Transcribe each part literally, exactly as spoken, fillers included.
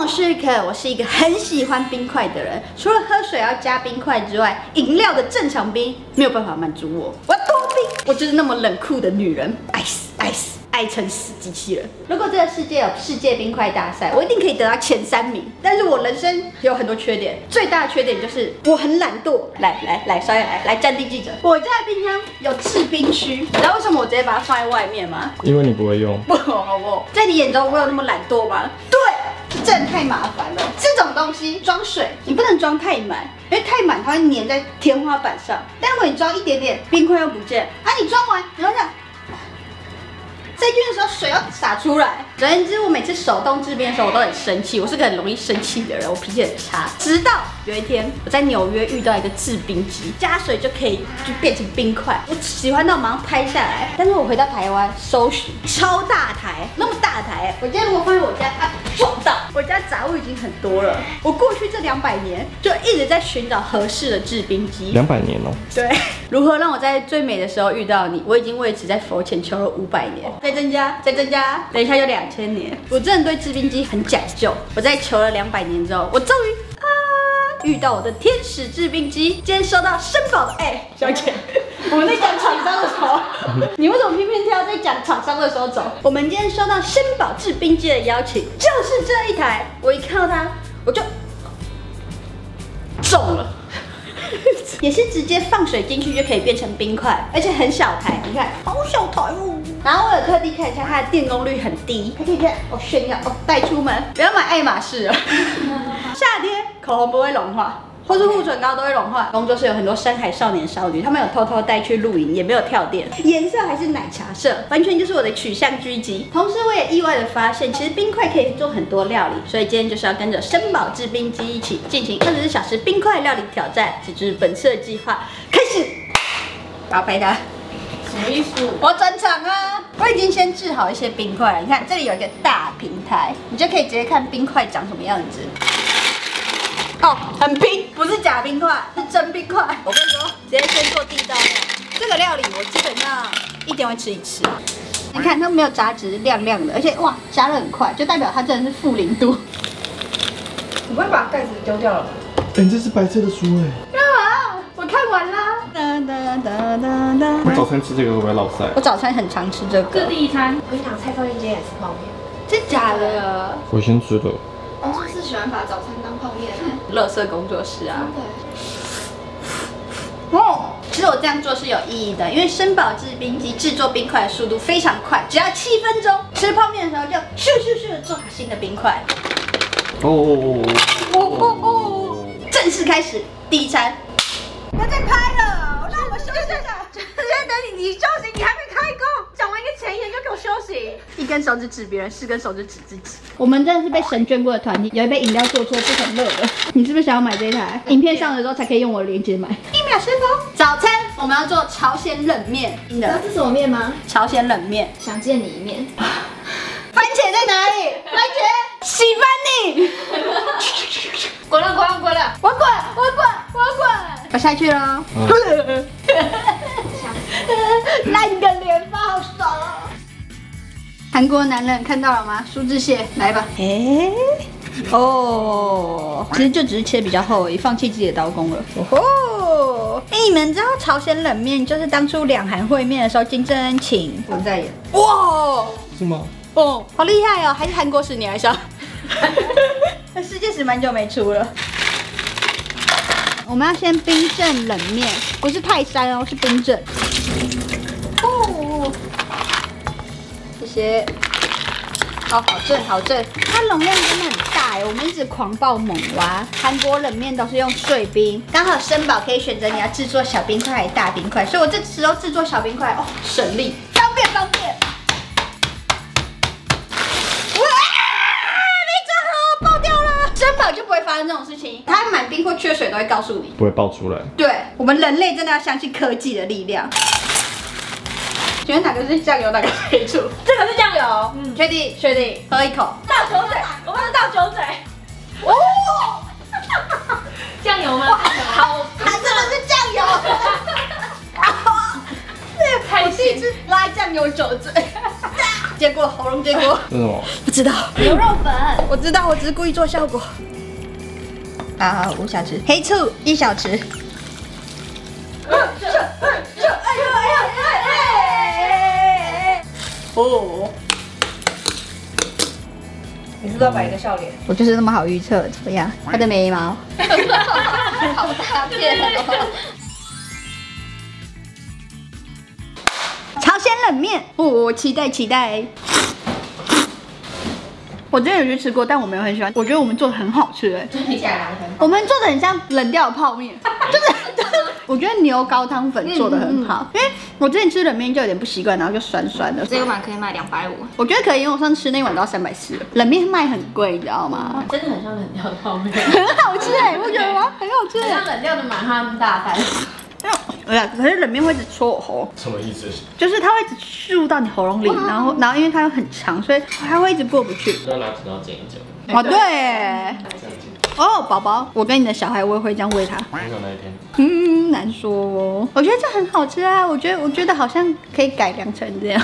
我是可，我是一个很喜欢冰块的人。除了喝水要加冰块之外，饮料的正常冰没有办法满足我。我要多冰，我就是那么冷酷的女人，爱死爱死。 爱成死机器人。如果这个世界有世界冰块大赛，我一定可以得到前三名。但是我人生有很多缺点，最大的缺点就是我很懒惰。来来来，稍微来来，战地记者，我家的冰箱有制冰区，你知道为什么我直接把它放在外面吗？ 因为你不会用。 不，好不好？在你眼中我有那么懒惰吗？对，真的太麻烦了。这种东西装水，你不能装太满，因为太满它会粘在天花板上。但如果你装一点点，冰块又不见，啊，你装完，然后这样。 在菌的时候，水要洒出来。总而言之，我每次手动制冰的时候，我都很生气。我是个很容易生气的人，我脾气很差。直到有一天，我在纽约遇到一个制冰机，加水就可以就变成冰块。我喜欢到马上拍下来。但是我回到台湾搜寻，超大台，那么大台，我今天如果放在我家，啊，撞到！我家杂物已经很多了。我过去这两百年就一直在寻找合适的制冰机。 两百年哦。 对，如何让我在最美的时候遇到你？我已经为此在佛前求了五百年。 再增加，再增加，等一下就两千年。我真的对制冰机很讲究。我在求了两百年之后，我终于啊遇到我的天使制冰机。今天收到申宝的，哎、欸，小姐，我们在讲厂商的时候，你为什么偏偏挑在讲厂商的时候走？我们今天收到申宝制冰机的邀请，就是这一台。我一看到它，我就中了。也是直接放水进去就可以变成冰块，而且很小台，你看，好小台哦。然后我有特地看一下，它的电功率很低，还可以看哦炫耀哦带出门，不要买爱马仕了。夏天口红不会融化。 或是护唇膏都会融化。工作室有很多深海少年少女，他们有偷偷带去露营，也没有跳电，颜色还是奶茶色，完全就是我的取向狙击。同时，我也意外的发现，其实冰块可以做很多料理，所以今天就是要跟着申宝制冰机一起进行二十四小时冰块料理挑战，这就是本次的计划。开始，我要拍它。 什么意思？ 我要转场啊！我已经先制好一些冰块了，你看这里有一个大平台，你就可以直接看冰块长什么样子。 哦，很冰，不是假冰块，是真冰块。我跟你说，直接先做第一道料。这个料理我基本上一天会吃一次。你看它没有杂质，亮亮的，而且哇，加热很快，就代表它真的是负零度。 你不会把盖子丢掉了吧？ 哎，这是白色的书哎。 干嘛？我看完啦。哒哒哒哒哒。 我早餐吃这个会不会落腮？ 我早餐很常吃这个。 这第一餐，我跟你讲，菜饭店今天也吃泡面。 真假的？ 我先吃的。 工作室喜欢把早餐当泡面呢。 垃圾工作室啊。 对。 哦，其实我这样做是有意义的，因为申宝制冰机制作冰块的速度非常快，只要七分钟。吃泡面的时候就咻咻咻的做好新的冰块。 哦哦哦哦哦！正式开始第一餐。不要再拍了，让我休息一下。 现在等你，你休息，你还没开工，讲完一个前言就给我休息。 一根手指指别人，四根手指指自己。我们真的是被神眷顾的团体，有一杯饮料做错不肯乐的。你是不是想要买这一台？影片上的时候才可以用我的链接买。一秒顺风。早餐我们要做朝鲜冷面。 你知道这是什么面吗？ 朝鲜冷面。 想见你一面。 番茄在哪里？番茄，喜欢你。 滚了，滚了，滚了！ 我滚，我滚，我滚！我下去了。烂个脸发好爽哦！韩国男人看到了吗？苏志燮，来吧。哎，哦，其实就只是切比较厚而已，放弃自己的刀工了。哦吼！哎，你们知道朝鲜冷面就是当初两韩会面的时候，金正恩请文在寅。哇！ 是吗？ 哦，好厉害哦！还是韩国史你还上？世界史蛮久没出了。我们要先冰镇冷面，不是泰山哦，是冰镇。哦，谢谢。哦，好正好正，它容量真的很大哎，我们一直狂爆猛挖。韩国冷面都是用碎冰，刚好申宝可以选择你要制作小冰块还是大冰块，所以我这时候制作小冰块哦，省力，方便方便。 申宝就不会发生这种事情，它满冰或缺水都会告诉你， 不会爆出来。 对，我们人类真的要相信科技的力量。请问哪个是酱油，哪个是黑醋？ 这个是酱油。 嗯，确定，确定。喝一口。 倒酒水，我们是倒酒水。 哦， 酱油吗？好， 它真的是酱油。这个我第一次拉酱油酒醉，结果喉咙容，结果这是什么？ 不知道。 牛肉粉， 我知道，我只是故意做效果。好好，五小匙，黑醋一小匙。这这这，哎呦哎呦哎哎！哦， 你是不是要摆一个笑脸？ 我就是那么好预测，怎么样？他的眉毛， 好大片哦！ 朝鲜冷面，哦，我期待期待。我之前有去吃过，但我没有很喜欢。我觉得我们做的很好吃哎， 听起来哪里很好？ 我们做的很像冷掉的泡面，就是我觉得牛高汤粉做的很好，因为我之前吃冷面就有点不习惯，然后就酸酸的。 这个碗可以卖两百五， 我觉得可以，因为我上次吃那碗都要三百四，冷面卖很贵，你知道吗？ 真的很像冷掉的泡面， 很好吃哎，不觉得吗？很好吃很像冷掉的满汉大餐。 哎呀，可是冷面会一直戳我喉， 什么意思？ 就是它会一直入到你喉咙里，然后然后因为它又很长，所以它会一直过不去。 要拿剪刀剪一剪。 哦，对耶，哦，宝宝，我跟你的小孩我也会这样喂他。 没有那一天。 嗯，难说哦。我觉得这很好吃啊，我觉得我觉得好像可以改良成这样。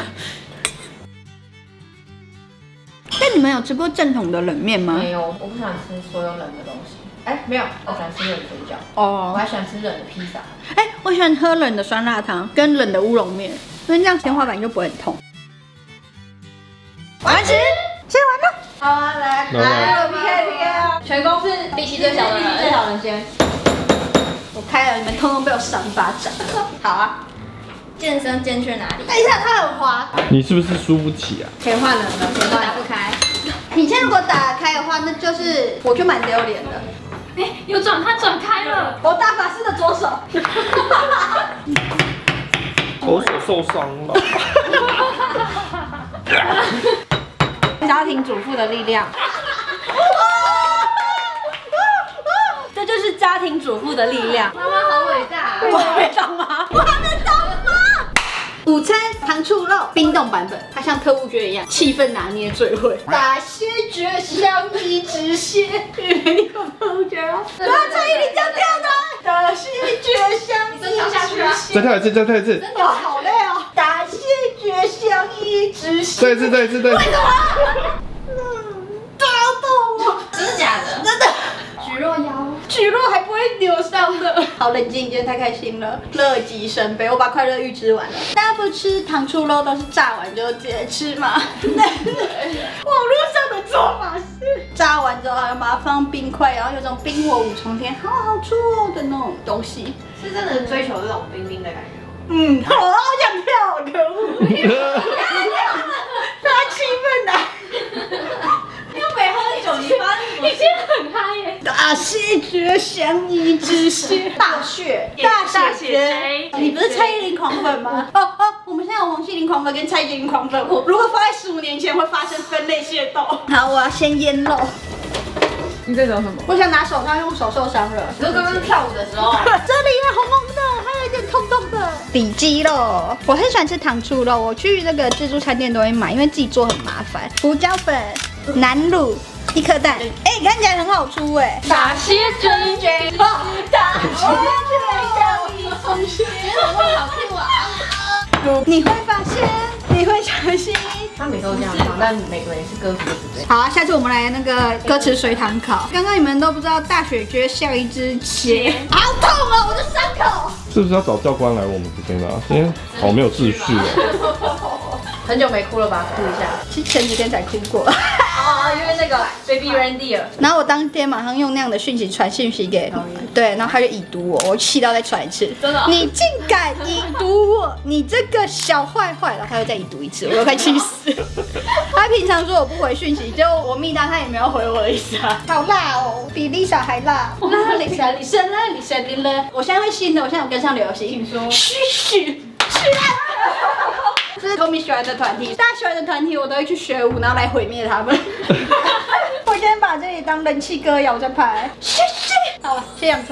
但你们有吃过正统的冷面吗？ 没有，我不想吃所有冷的东西。哎，没有，我喜欢吃冷水饺， 哦我，还喜欢吃冷的披萨。 哎，我喜欢喝冷的酸辣汤跟冷的乌龙面，因为这样天花板就不会很痛。完吃，吃完了。 好啊，来来我 P K P K 啊！全公司力气最小的人，最小的人先。 我开了，你们通通被我赏一巴掌。好啊。 健身间去哪里？ 等一下，它很滑。 你是不是输不起啊？ 可以换人了，可以换打不开。 你现在如果打开的话，那就是我就蛮丢脸的。 哎，有转，他转开了。 我大法师的左手。 我手受伤了。 家庭主妇的力量。这就是家庭主妇的力量。妈妈好伟大。 我还没当妈，我还没当妈。午餐糖醋肉冰冻版本，它像特务剧一样，气氛拿捏最会。大谢绝香一直谢，你有特务剧啊？对啊，蔡依林这样跳的。大谢绝香， 你真跳下去啊！ 再跳一次，再跳一次。 哇，好累哦。大谢绝香一直谢。 再一次，再一次，再一次。 为什么？嗯，都要动我。 真的假的？ 真的。 举若腰。 举若还不会扭伤的。好冷静，今天太开心了，乐极生悲，我把快乐预知完了。大家不吃糖醋肉都是炸完就直接吃吗？但是网络上的做法是炸完之后还要把它放冰块，然后有种冰火五重天，好好吃哦的那种东西。 是真的追求这种冰冰的感觉。 嗯，我好想跳，可恶！太气愤了。 又没喝酒，你发你今天很嗨耶！ 大谢绝香一直谢，大血大血绝，你不是蔡依林狂粉吗？哦哦，我们现在有王心凌狂粉跟蔡依林狂粉，我如果放在十五年前会发生分类械斗。好，我要先腌肉。 你在找什么？ 我想拿手套，因为我手受伤了。 你说刚刚跳舞的时候， 这里啊，红红的，还有一点痛痛的。里脊肉，我很喜欢吃糖醋肉，我去那个自助餐店都会买，因为自己做很麻烦。胡椒粉、南乳。一颗蛋，哎、欸，看起来很好出哎、欸。 大谢真绝， 大谢绝香一直谢， 怎么那么好听啊？ 你会发现，你会相信。 他每个都这样唱，但每个人是歌词都是对。 好啊，下次我们来那个歌词随堂考。刚刚你们都不知道大雪蕨像一只鞋，好痛啊！我的伤口。 是不是要找教官来我们这边啊？今天好没有秩序哦。 很久没哭了吧？哭一下。 其实前几天才哭过。 哦，因为那个 Baby Reindeer。 然后我当天马上用那样的讯息传讯息给，对，然后他就已读我，我气到再传一次。 真的？ 你竟敢已读我，你这个小坏坏！然后他又再已读一次，我又快气死了。他平常说我不回讯息，结果我密他，他也没有回我的意思啊。好辣哦，比 Lisa 还辣。那 Lisa Lisa 呢 ？Lisa Lisa，我现在会新的，我现在有跟上流行。 请说。 嘘嘘嘘。这是 Tommy 喜欢的团体，大家喜欢的团体我都会去学舞，然后来毁灭他们。我今天把这里当人气歌谣在拍。嘘嘘。好了，切洋葱。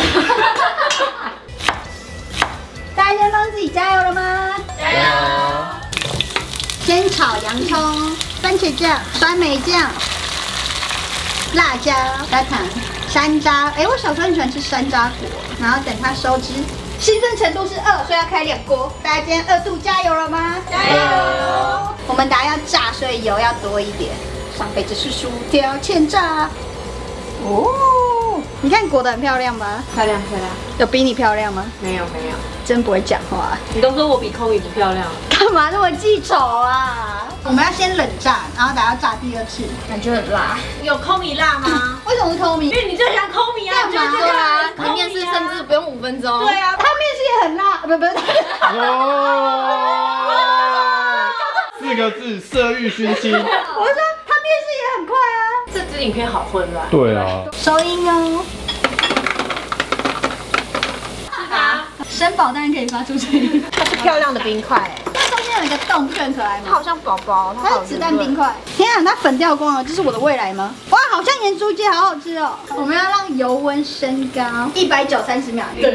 大家先帮自己加油了吗？ 加油！ 先炒洋葱、番茄酱、酸梅酱、辣椒、加糖、山楂。哎，我小时候很喜欢吃山楂果，然后等它收汁。 兴奋程度是二，所以要开两锅。大家今天二度加油了吗？加油！我们等下要炸，所以油要多一点。上辈子是薯条欠炸。哦，你看裹得很漂亮吗？ 漂亮漂亮。 有比你漂亮吗？ 没有没有， 真不会讲话。 你都说我比空宇不漂亮， 干嘛那么记仇啊？我们要先冷炸，然后等下炸第二次，感觉很辣。 有空宇辣吗？ 为什么是透明？ 因为你最喜欢空宇啊， 干嘛对啊， 你面试甚至不用五分钟。 对啊， 它面试也很辣，不不是。 哦，四个字，色欲熏心。 我说它面试也很快啊。 这支影片好混乱。 对啊， 收音哦。 啊， 声宝当然可以发出声音。 它是漂亮的冰块， 它中间有一个洞，不是很可爱吗？ 它好像宝宝， 它是子弹冰块。天啊，它粉掉光了，这是我的未来吗？哇，好像盐酥鸡，好好吃哦。我们要让油温升高，一百九三十秒。 今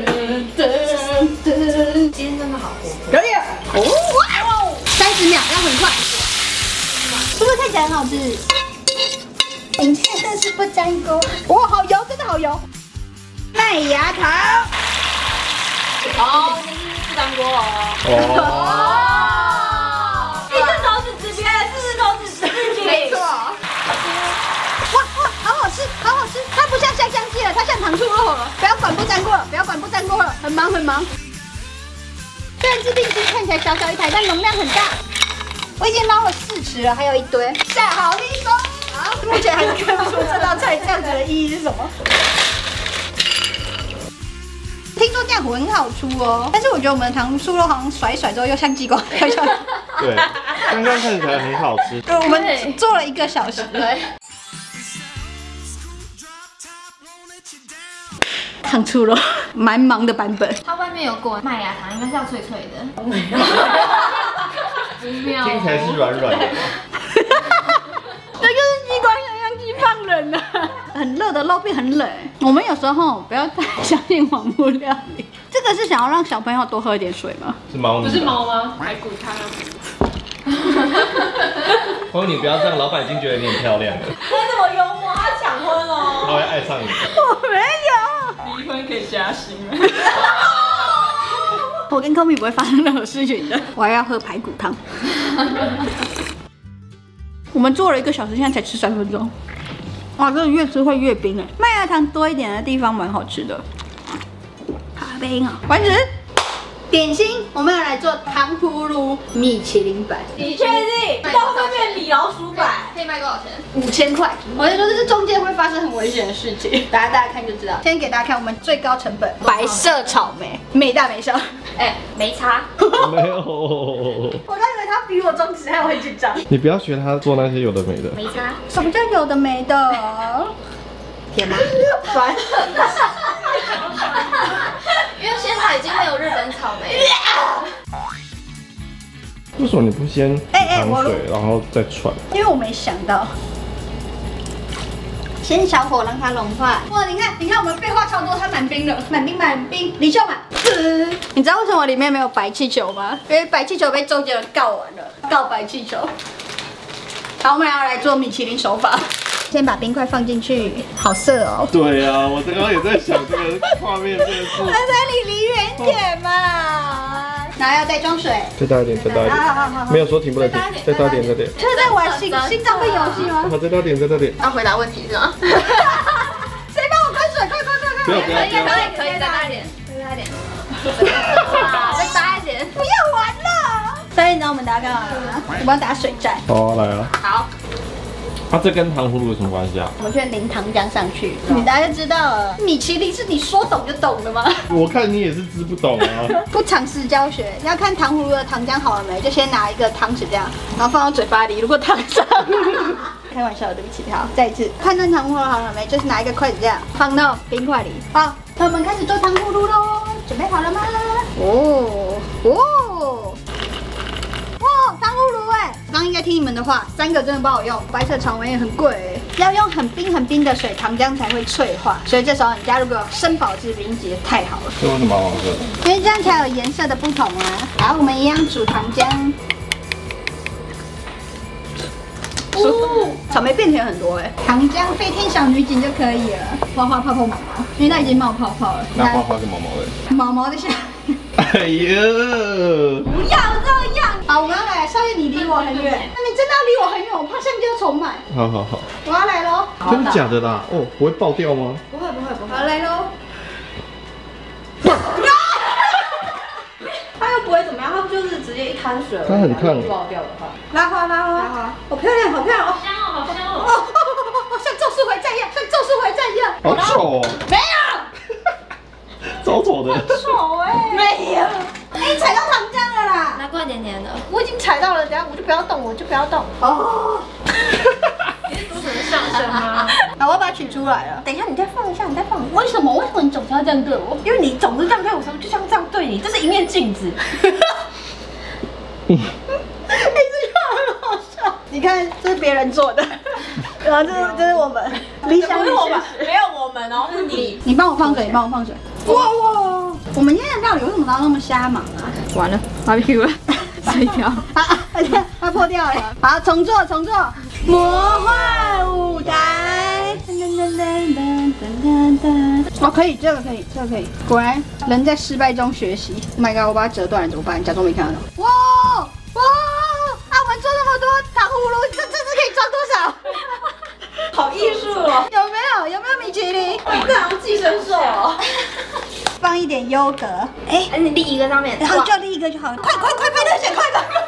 天真的好活泼。 可以了。哦，哇哦，三十秒，要很快。是不是看起来很好吃？影片真是不沾锅。哇，好油，真的好油。麦芽糖。 好，不粘锅哦。 哦， 一只手指指别人，四只手指指自己。 没错。哇哇，好好吃，好好吃！它不像香香鸡了，它像糖醋肉了。不要管不粘锅了，不要管不粘锅了，很忙很忙。虽然制定机看起来小小一台，但容量很大。我已经捞了四匙了，还有一堆。下好利索。好，目前还看不出这道菜这样子的意义是什么。听说这样很好出哦，但是我觉得我们的糖醋肉好像甩一甩之后又像鸡公跳下来。 对，刚刚看起来很好吃。 对，我们做了一个小时。对。糖醋肉，蛮忙的版本。 它外面有裹麦芽糖，应该是要脆脆的。不妙哦。 听起来是软软的。 这就是鸡冠香香鸡放冷了，很热的肉变很冷。我们有时候不要太相信网络料理。这个是想要让小朋友多喝一点水吗？ 是猫腻。 不是猫吗？排骨汤。 朋友，你不要这样，老板已经觉得你很漂亮了。 他这么幽默，他抢婚哦。 他会爱上你。 我没有。 离婚可以加薪。 我跟 Komi 不会发生任何事情的。我还要喝排骨汤。我们做了一个小时，现在才吃三分钟。哇，这个越吃会越冰哎！麦芽糖多一点的地方蛮好吃的。好冰啊！完成。点心，我们要来做糖葫芦米其林版。 你确定？到后面变米老鼠版， 可以卖多少钱？ 五千块。我就说这是中间会发生很危险的事情，大家大家看就知道。先给大家看我们最高成本白色草莓，美大美小。 哎，没差。 没有。 我刚以为他比我中指还我很紧张。 你不要学他做那些有的没的。 没差。 什么叫有的没的？ 甜吗？ 烦。 因为现在已经没有日本草莓了。 为什么你不先哎哎我糖水，然后再串？ 因为我没想到。先小火让它融化。哇，你看，你看我们废话超多，它满冰了，满冰满冰，李秀满。你知道为什么里面没有白气球吗？因为白气球被周杰伦告完了，告白气球。好，我们要来做米其林手法。先把冰块放进去，好色哦。 对啊，我刚刚也在想这个画面，真的是。 我说你离远点嘛。然后要再装水。 再大一点，再大一好好好好点。没有说停不能停，再大一点，再大一点。 这是在玩心心脏病游戏吗？ 好，再大一点，再大一点。 要回答问题是吗？ 谁帮我关水？快快快快！ 不要不要不要。 可以可以，再大一点，再大一点。再大一点。 不要玩了。所以你知道我们大家干嘛吗？我们要打水战。 好，来啊。 好。 啊，这跟糖葫芦有什么关系啊？ 我们去淋糖浆上去，你大家就知道了。米其林是你说懂就懂的吗？ 我看你也是知不懂啊。 不尝试教学，要看糖葫芦的糖浆好了没，就先拿一个汤匙这样，然后放到嘴巴里。如果烫伤，开玩笑的，对不起。好，再一次，看这糖葫芦好了没，就是拿一个筷子这样放到冰块里。好，那我们开始做糖葫芦喽，准备好了吗？哦哦。哇，糖葫芦哎！刚刚应该听你们的话，三个真的不好用，白色草莓也很贵，要用很冰很冰的水，糖浆才会脆化。所以这时候你加入个生保质冰结太好了。 这为什么好喝？ 因为这样才有颜色的不同啊。好，我们一样煮糖浆。 哦，草莓变甜很多哎，糖浆飞天小女警就可以了，花花泡泡毛毛，因为它已经冒泡泡了。 那花花跟毛毛的， 毛毛的下。 哎呀， 不要这样！好，我们要来，少爷你离我很远，那你真的要离我很远，我怕相机要重买。 好好好， 我要来喽！ 真的假的啦？哦，不会爆掉吗？ 不会不会不会，好来喽！它又不会怎么样，它不就是直接一滩水而已， 它很烫爆掉的话， 拉花拉花拉花，好漂亮好漂亮哦！ 香哦，好香哦！ 哦，像咒术回战一样，像咒术回战一样。 好丑哦， 没有， 超丑的。 丑哎，没有。哎，踩到糖浆了啦！ 拿过来点点的。 我已经踩到了，等下我就不要动，我就不要动。哦。 你是主持人上身吗？ 好，我要把它取出来了。 等一下，你再放一下，你再放一下。 为什么？为什么你总是要这样对我？ 因为你总是这样对我，就像这样对你，这是一面镜子。 哎，这个很好笑。你看，这是别人做的，然后这是这是我们理想女我们， 婿。 没有我们哦，是你。 你帮我放水，你帮我放水。哇哇！我们今天的料理为什么都要那么瞎忙啊？ 完了 ，barbecue 了，碎掉。 啊，它破掉了。好，重做，重做。魔幻舞台。哦，可以，这个可以，这个可以。果然，人在失败中学习。Oh my god， 我把它折断了怎么办？假装没看到。哇哇！啊，我们做那么多糖葫芦，这这次可以装多少？ 好艺术哦！ 有没有？有没有米其林？ 这好像寄生兽哦。 放一点优格。哎， 哎，你立一个上面， 然后就立一个就好了。快快快，快点写，快快快！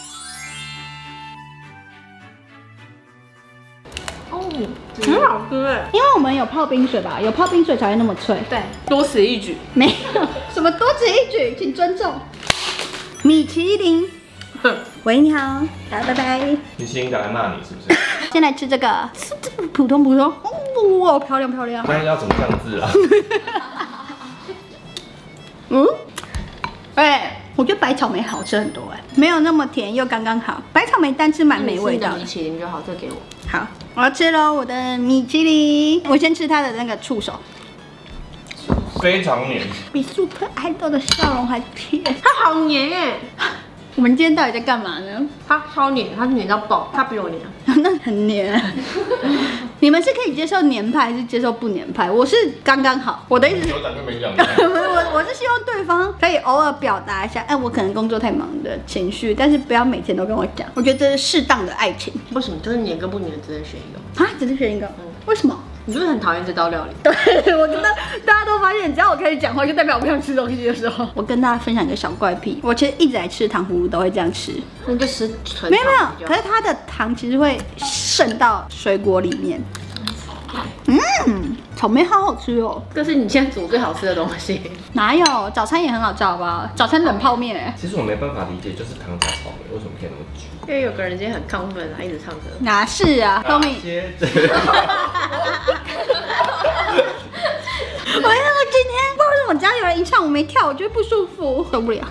很好吃哎， 因为我们有泡冰水吧，有泡冰水才会那么脆。 对， 多此一举。 没有什么多此一举，请尊重。米其林，喂，你好，好，拜拜。 你心想来骂你是不是？ 先来吃这个，是这个普通普通，哇，漂亮漂亮。 那要怎么这样子啊？ 嗯，哎，我觉得白草莓好吃很多哎，没有那么甜，又刚刚好。白草莓单吃蛮没味道的。 米其林就好，这给我。 好，我要吃喽，我的米其林。我先吃它的那个触手， 非常黏。 比 Super Idol 的笑容还甜。 它好黏耶， 我们今天到底在干嘛呢？ 它超黏，它黏到爆，它比我黏。 那很黏。你们是可以接受黏派，还是接受不黏派？我是刚刚好。我的意思是， 有讲跟没讲。 我我是希望对方可以偶尔表达一下，哎，我可能工作太忙的情绪，但是不要每天都跟我讲。我觉得这是适当的爱情为什么？就是黏跟不黏只能选一个。 啊，只是选一个。为什么？ 你是不是很讨厌这道料理？ 对，我真的大家都发现，只要我开始讲话，就代表我不想吃东西的时候。我跟大家分享一个小怪癖，我其实一直来吃糖葫芦都会这样吃。 那就吃纯没有没有， 有可是它的糖其实会渗到水果里面。嗯，草莓好好吃哦。 这是你现在煮最好吃的东西。 哪有？早餐也很好吃，好不好？早餐冷泡面哎。 其实我没办法理解，就是糖加草莓为什么可以那么久？ 因为有个人今天很亢奋，他一直唱歌。 哪是啊，后面。 接着。 我那个今天不知道为什么，只要有人一唱我没跳，我就会不舒服，受不了。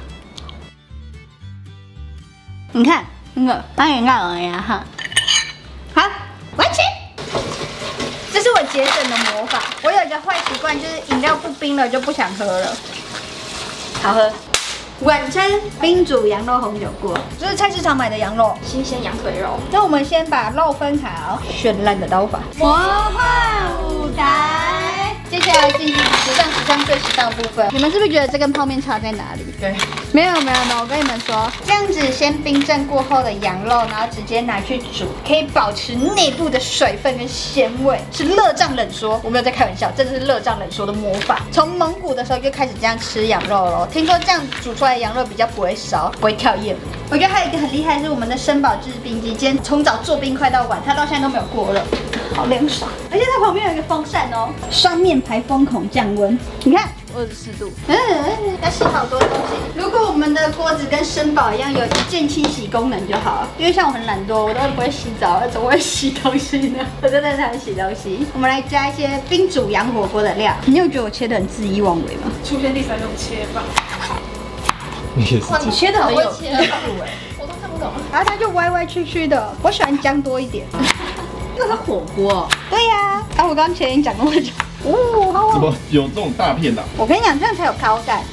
你看那个当然干而已啊哈。好，完成。这是我节省的魔法。我有一个坏习惯，就是饮料不冰了就不想喝了。好喝。晚餐冰煮羊肉红酒锅，这是菜市场买的羊肉， 新鲜羊腿肉。 那我们先把肉分好，绚烂的刀法。魔幻舞台，接下来进行时尚时尚最时尚的部分。你们是不是觉得这跟泡面差在哪里？ 对， 没有没有没有，我跟你们说，这样子先冰镇过后的羊肉，然后直接拿去煮，可以保持内部的水分跟鲜味，是热胀冷缩。我没有在开玩笑，真的是热胀冷缩的魔法。从蒙古的时候就开始这样吃羊肉了，听说这样煮出来的羊肉比较不会烧，不会跳叶。我觉得还有一个很厉害是我们的生宝制冰机，今天从早做冰块到晚，它到现在都没有过热，好凉爽。而且它旁边有一个风扇哦，双面排风孔降温，你看。 二十四度， 嗯，要洗好多东西。如果我们的锅子跟生宝一样有一键清洗功能就好了，因为像我很懒惰，我都不会洗澡，怎么会洗东西呢？我真的很讨厌洗东西。我们来加一些冰煮羊火锅的料。你有觉得我切的很恣意妄为吗？ 出现第三种切法。 你也是。 你切的很有切的我都看不懂。 然后它就歪歪曲曲的，我喜欢姜多一点。 这是火锅。 对呀、啊，啊，我刚刚前面讲那么久。哦，好怎么有这种大片的、啊？ 我跟你讲，这样才有口感。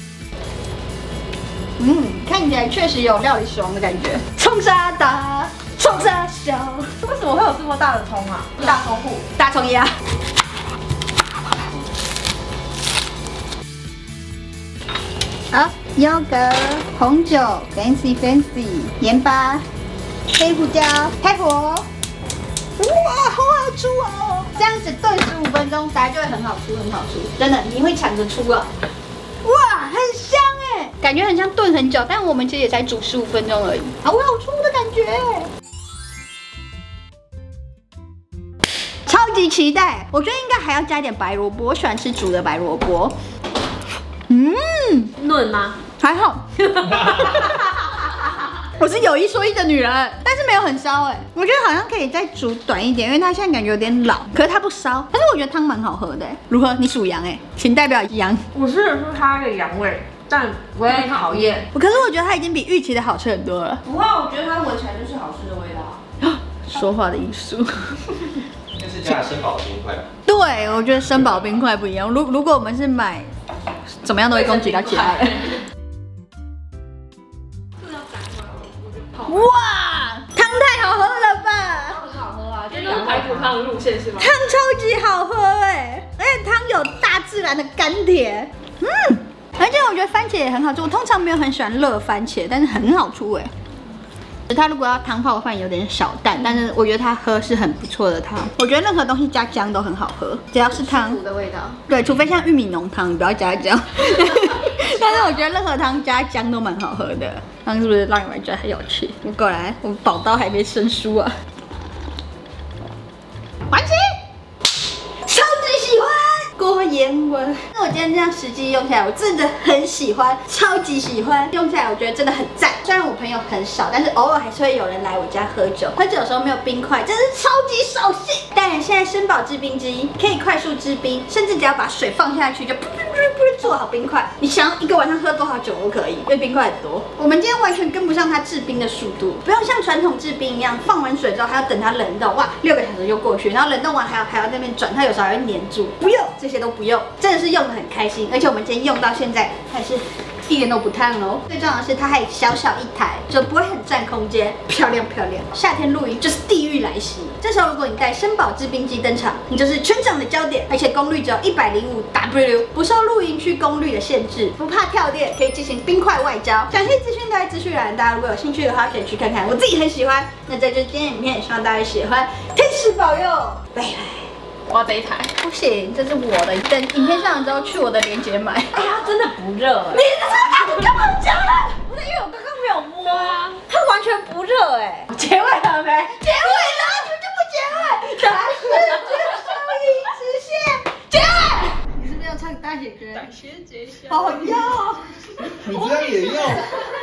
嗯，看起来确实有料理使用的感觉。葱沙打， 冲啥小？ 为什么会有这么大的葱啊？大葱户， 大葱鸭。好，优格、红酒、fancy fancy、盐巴、黑胡椒，开火。哇，好好出哦！这样子炖十五分钟，大家就会很好出，很好出，真的，你会抢着出啊！哇，很香哎，感觉很像炖很久，但我们其实也才煮十五分钟而已，好好出的感觉。超级期待，我觉得应该还要加一点白萝卜，我喜欢吃煮的白萝卜。嗯， 嫩吗？ 还好。我是有一说一的女人，但是没有很烧哎，我觉得好像可以再煮短一点，因为它现在感觉有点老，可是它不烧，但是我觉得汤蛮好喝的。如何？你属羊哎，请代表羊。 我吃的是它的羊味，但不会讨厌。 可是我觉得它已经比预期的好吃很多了。 不会，我觉得它闻起来就是好吃的味道。 说话的艺术。 应该是加了生宝的冰块吧？ 对，我觉得生宝冰块不一样。如如果我们是买，怎么样都会攻击到其他人。哇，汤太好喝了吧！ 很好喝啊，这就是排骨汤的路线是吗？ 汤超级好喝哎，而且汤有大自然的甘甜，嗯，而且我觉得番茄也很好吃。我通常没有很喜欢热番茄，但是很好出哎。它如果要汤泡饭有点小淡，但是我觉得它喝是很不错的汤。我觉得任何东西加姜都很好喝，只要是汤的味道。 对，除非像玉米浓汤，你不要加姜。但是我觉得任何汤加姜都蛮好喝的。汤是不是让你们觉得很有趣？我过来，我宝刀还没生疏啊。完成，超级喜欢。郭妍文，那我今天这样实际用起来，我真的很喜欢，超级喜欢。用起来我觉得真的很赞。虽然我朋友很少，但是偶尔还是会有人来我家喝酒。喝酒有时候没有冰块，真是超级扫兴。当然，现在生宝制冰机可以快速制冰，甚至只要把水放下去就噗噗噗噗做好冰块。你想要一个晚上喝多少酒都可以，因为冰块很多。我们今天完全跟不上它制冰的速度，不用像传统制冰一样，放完水之后还要等它冷冻，哇，六个小时就过去，然后冷冻完还要还要在那边转，它有时候还会粘住。不用，这些都不用，真的是用得很开心。而且我们今天用到现在还是一点都不烫哦。最重要的是它还小小一台，就不会很占空间，漂亮漂亮。夏天露营就是地狱来袭，这时候如果你带生宝制冰机登场，你就是全场的焦点，而且功率只有一百零五 W， 不受露营区功率的限制，不怕跳电，可以进行冰块外交。详细资讯都在资讯栏，大家如果有兴趣的话可以去看看。我自己很喜欢。那这就是今天的影片，希望大家喜欢。天使保佑，拜拜。 我要这一台， 不行，这是我的。等影片上了之后，去我的链接买。 哎呀，真的不热哎。 你这你干嘛讲了？ 不是因为我刚刚没有摸啊， 它完全不热哎。结尾了没？结尾了，怎么就不结尾？大师就收益实现，结尾。你是不是要唱大姐歌？ 感谢揭晓。 哦哟， 你这样也要？